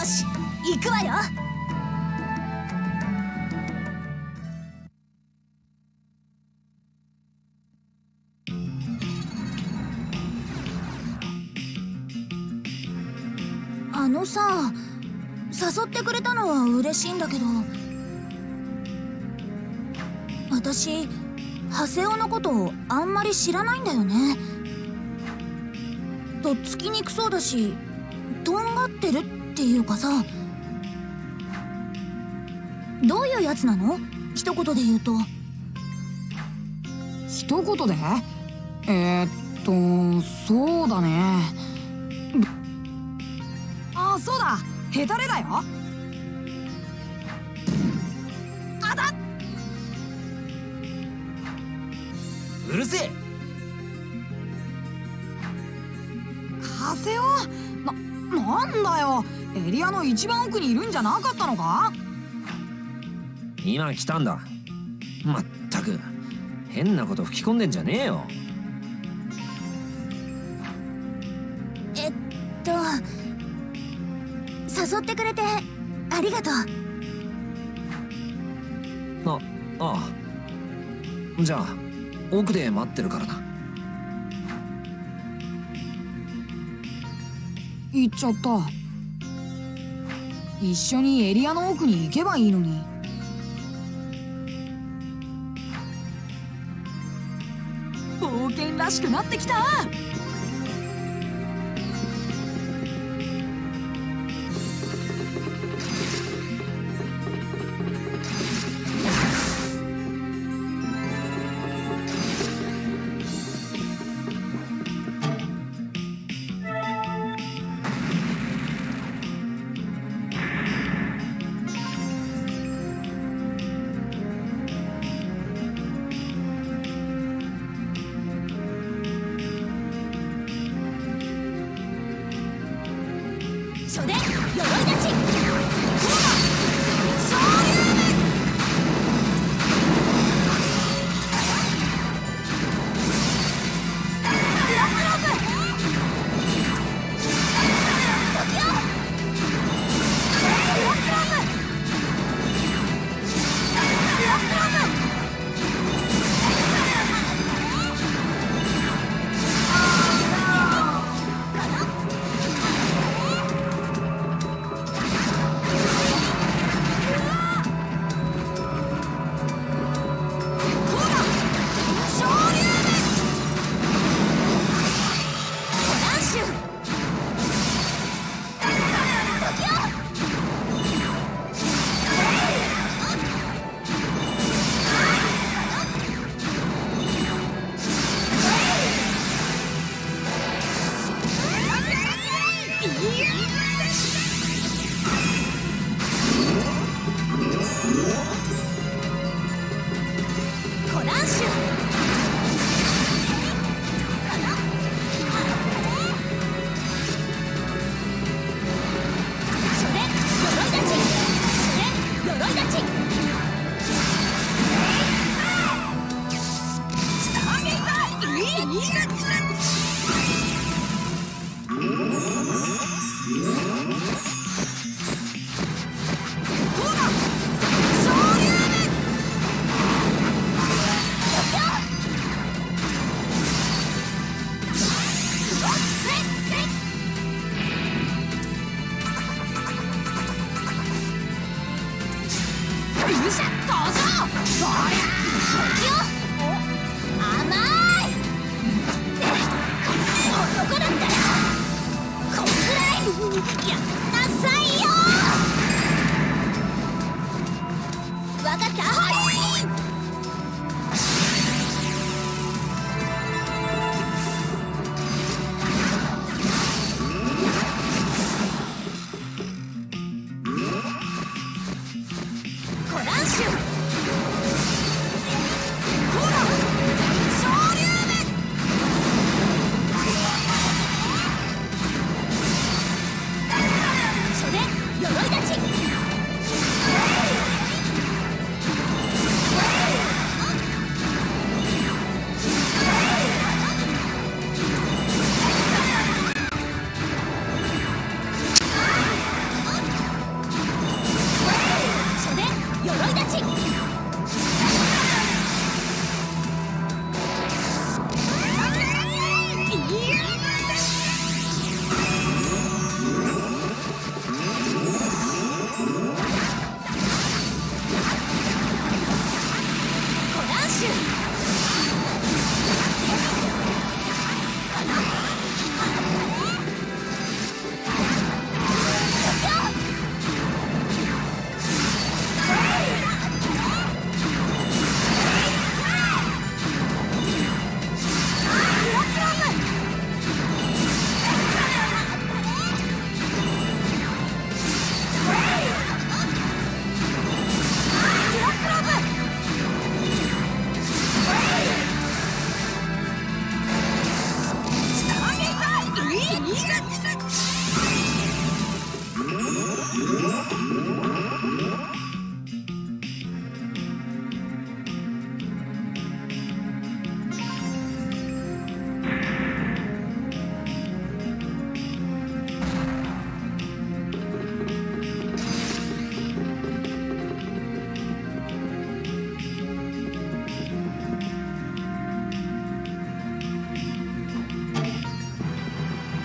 し行くわよ。あのさ、誘ってくれたのは嬉しいんだけど、私ハセオのことあんまり知らないんだよね。とっつきにくそうだし、とんがってるっていうかさ。どういうやつなの？一言で言うと。 一言で？そうだね。あ、そうだ、ヘタレだよ。あだっ、 うるせえ。 ハセオ、なんだよ、エリアの一番奥にいるんじゃなかったのか？ 今来たんだ。まったく変なこと吹き込んでんじゃねえよ。 誘ってくれてありがとう。 ああ、じゃあ奥で待ってるからな。 行っちゃった。一緒にエリアの奥に行けばいいのに。冒険らしくなってきた。 初伝鎧立ち。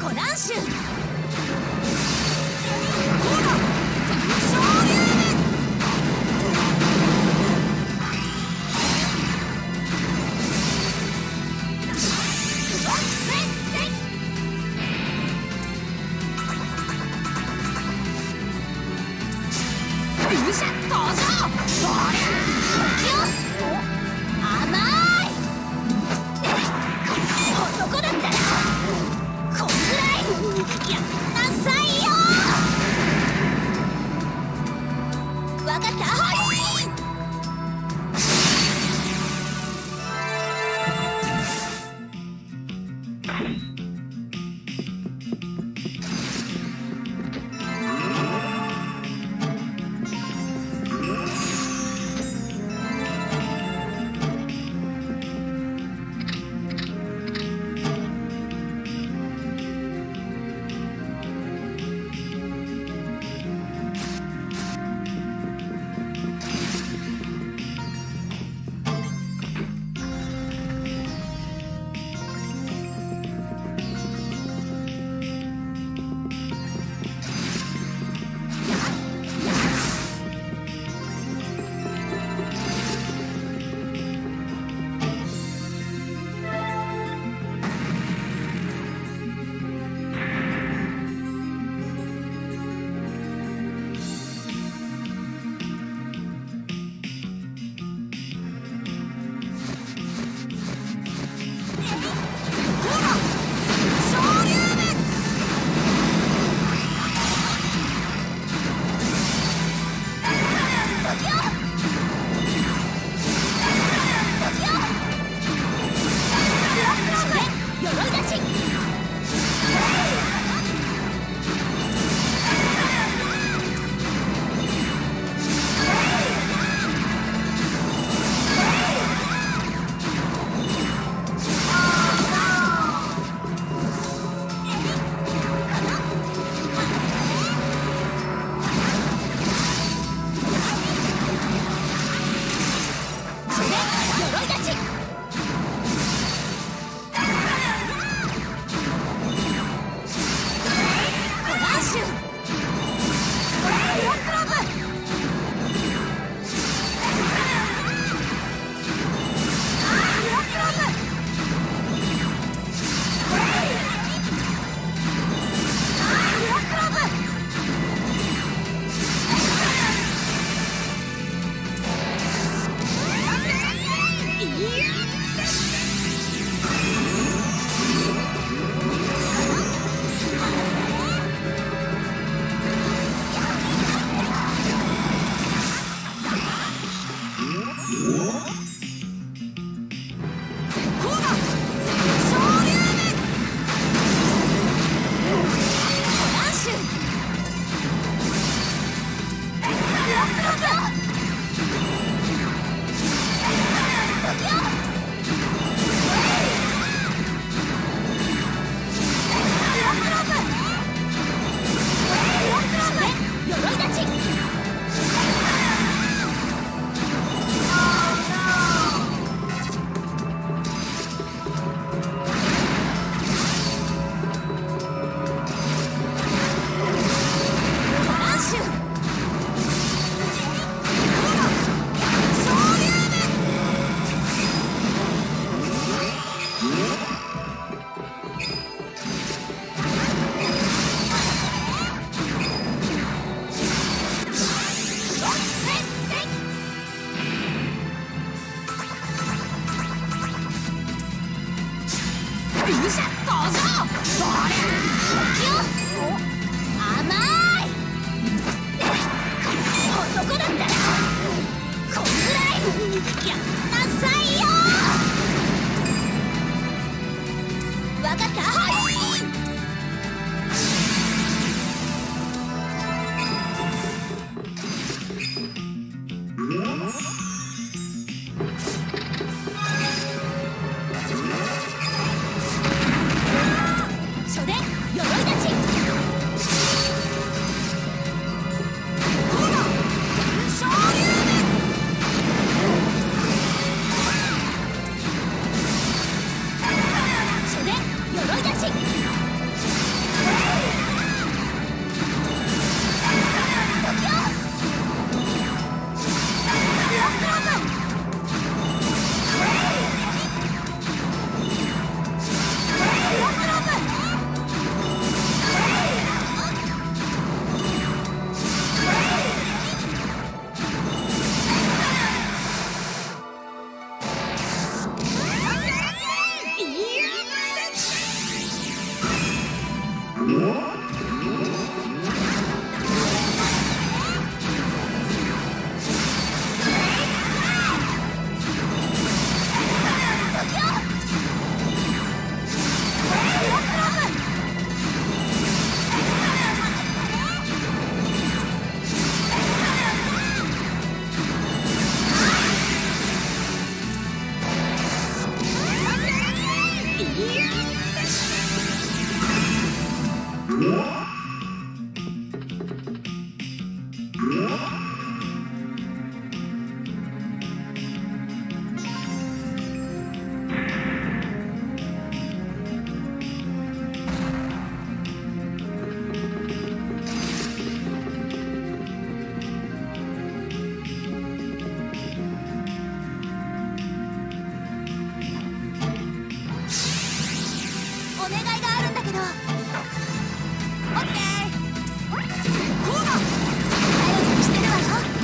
コナンシュコお願いがあるんだけど。オッケー。こうだ。頼りにしてるわよ。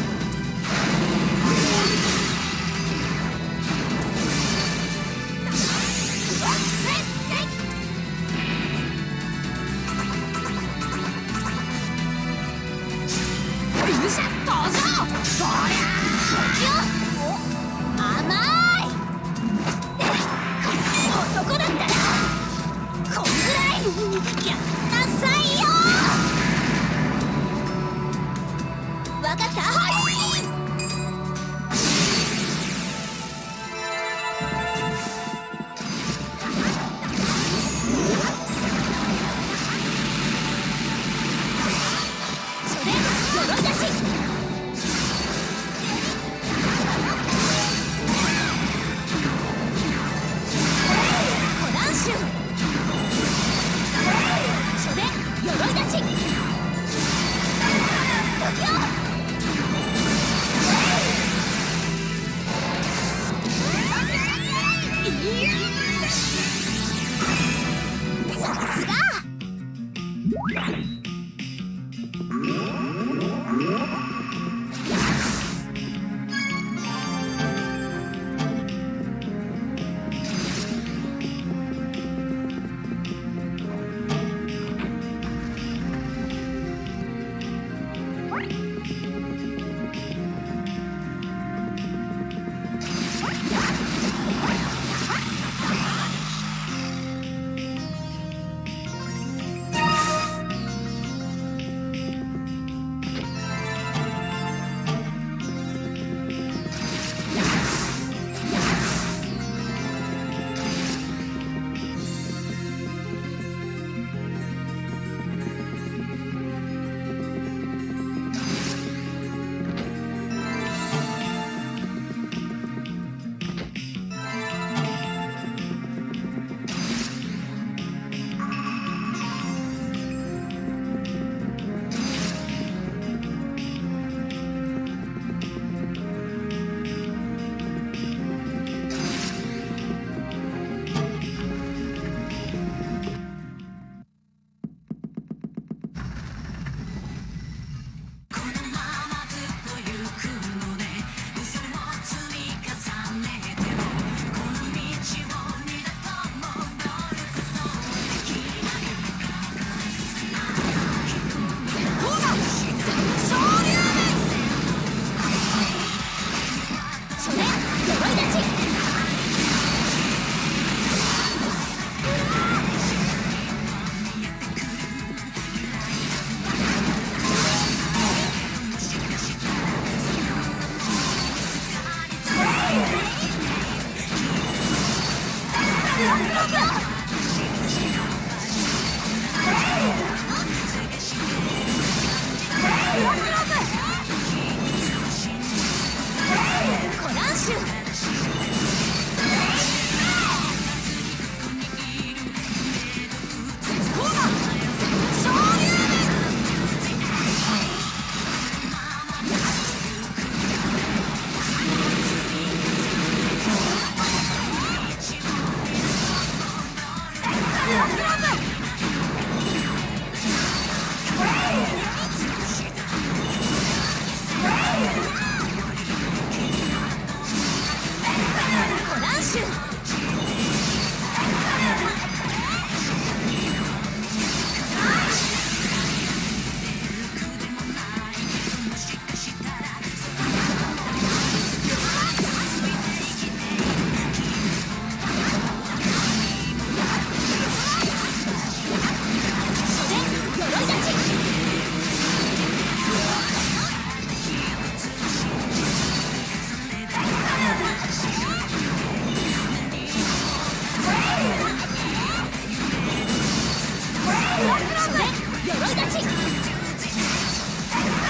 勇者登場。そりゃ甘い。男だったらこんぐらいやんなさいよ。わかった。それ鎧出し。コランシュ袖鎧立ち。時をさすが。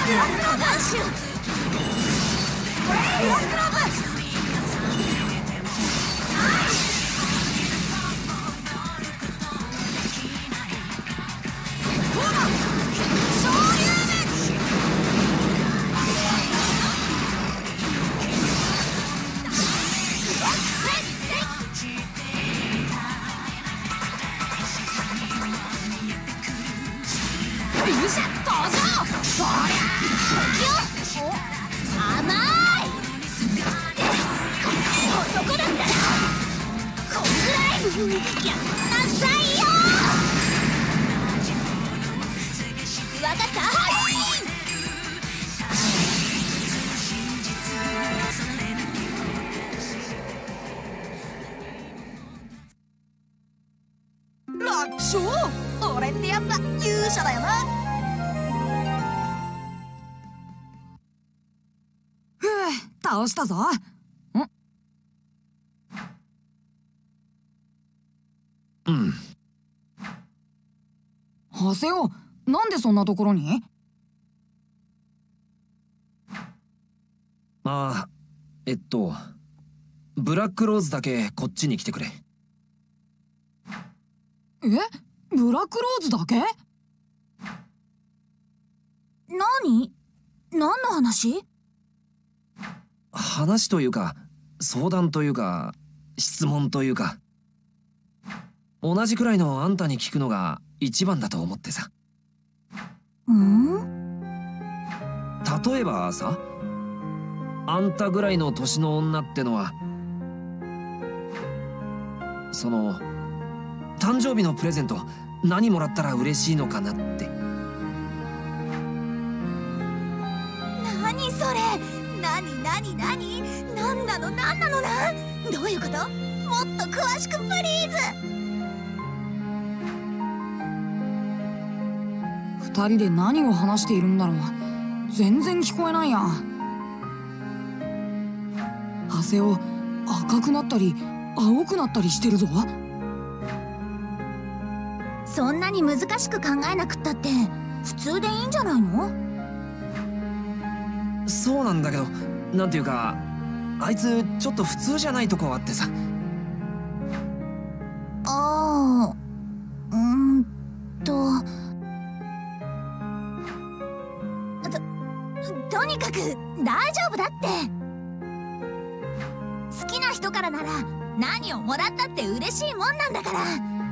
ダッシュブラックロープ楽勝。俺ってやつは勇者だよな。ふう、倒したぞ。 うん。 ハセオ、なんでそんなところに？ ああ、ブラックローズだけこっちに来てくれ。 え？ブラックローズだけ？何の話？ 話というか、相談というか、質問というか、同じくらいのあんたに聞くのが一番だと思ってさ。例えばさ、あんたぐらいの年の女ってのは、その誕生日のプレゼント何もらったら嬉しいのかなって。 何それ？何何なのな？どういうこと？もっと詳しくプリーズ。 二人で何を話しているんだろう。全然聞こえないや。ハセオ、赤くなったり青くなったりしてるぞ。 そんなに難しく考えなくったって普通でいいんじゃないの？ そうなんだけど、なんていうか、あいつちょっと普通じゃないとこあってさ。 とにかく大丈夫だって。好きな人からなら何をもらったって嬉しいもんなんだから。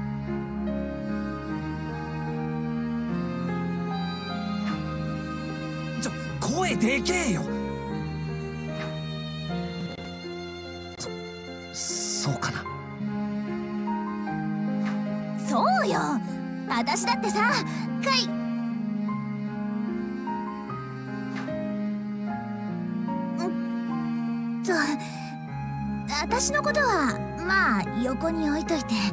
声でけえよ。そうかな。 そうよ、私だってさ、私のことはまあ横に置いといて。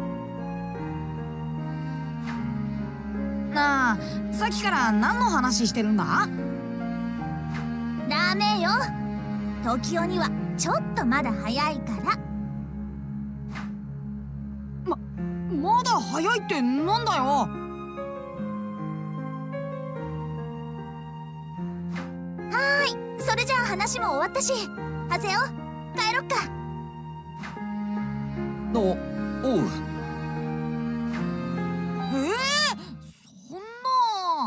なあ、さっきから何の話してるんだ？ ダメよ、時代にはちょっとまだ早いから。 まだ早いってなんだよ。 それじゃあ話も終わったし、ハセオ、帰ろっか。 おう。 そんな。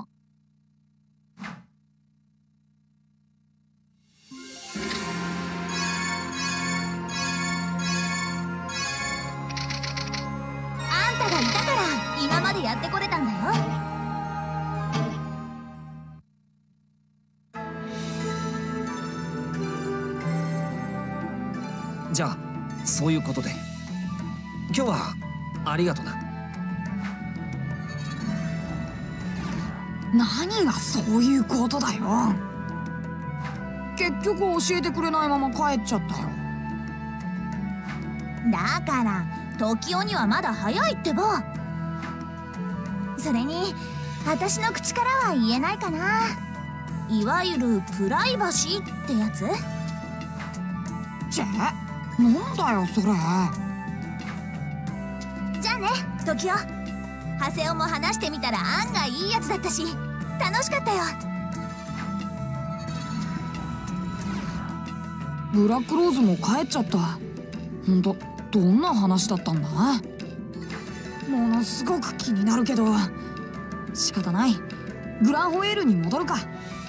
あんたがいたから今までやってこれたんだよ。 じゃあそういうことで今日はありがとな。 何がそういうことだよ。結局教えてくれないまま帰っちゃったよ。 だから時代にはまだ早いってば。それに私の口からは言えないかな。いわゆるプライバシーってやつ。 なんだよそれ。 じゃあね、時代。ハセオも話してみたら案外いいやつだったし楽しかったよ。 ブラックローズも帰っちゃった。ほんとどんな話だったんだ？ものすごく気になるけど仕方ない。グランホエールに戻るか。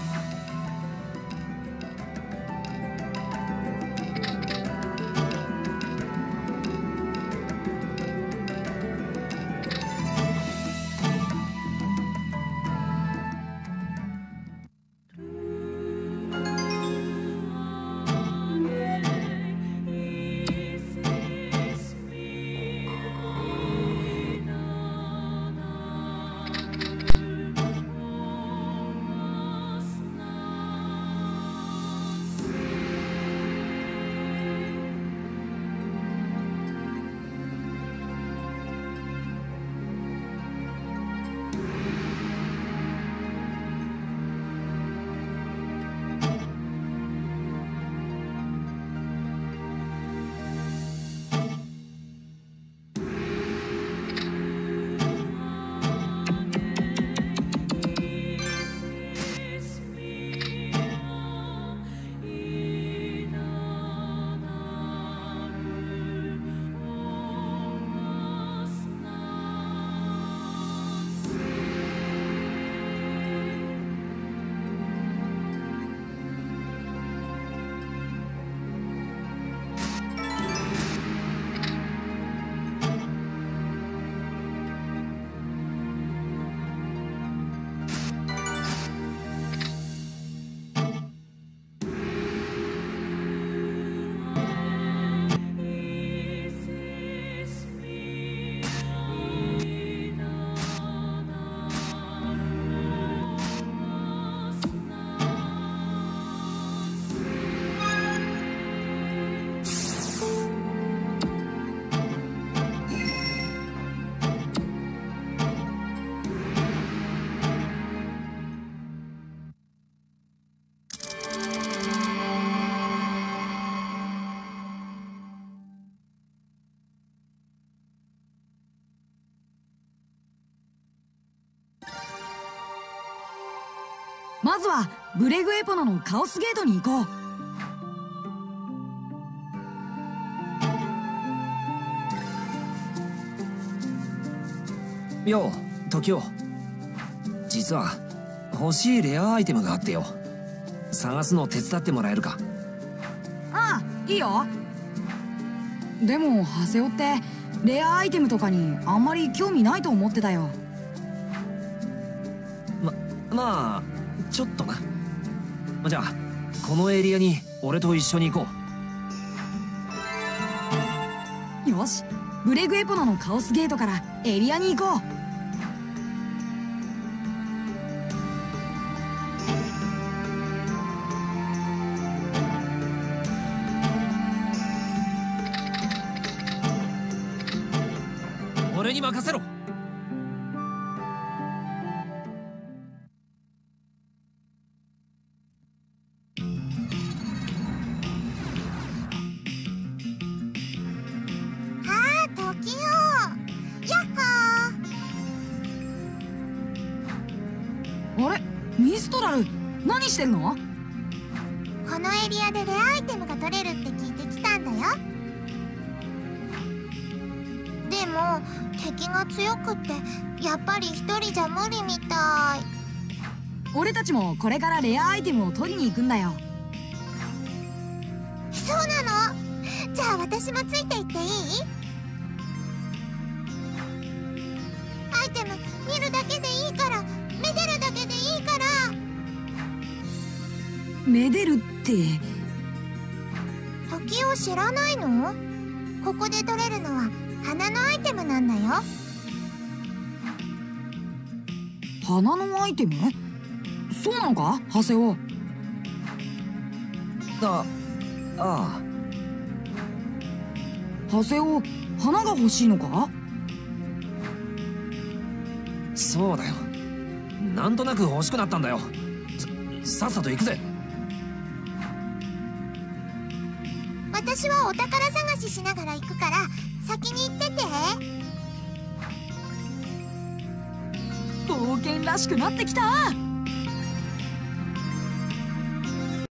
まずはブレグエポナのカオスゲートに行こう。よう時雄、実は欲しいレアアイテムがあってよ。探すの手伝ってもらえるか？ ああ、いいよ。でもハセオってレアアイテムとかにあんまり興味ないと思ってたよ。 まあちょっとな。じゃあこのエリアに俺と一緒に行こう。よし、ブレグエポナのカオスゲートからエリアに行こう。 俺に任せろ。 あれ、ミストラル、何してんの？ このエリアでレアアイテムが取れるって聞いてきたんだよ。でも敵が強くってやっぱり一人じゃ無理みたい。 俺たちもこれからレアアイテムを取りに行くんだよ。 そうなの？じゃあ私もついていっていい？アイテム見るだけでいいから、めでるだけでいいから。 めでるって？ 時を知らないの？ここで取れるのは花のアイテムなんだよ。 花のアイテム？そうなのか、ハセオ？ ああ。 ハセオ、花が欲しいのか？ そうだよ。なんとなく欲しくなったんだよ。さっさと行くぜ。 私はお宝探ししながら行くから先に行ってて。 冒険らしくなってきた。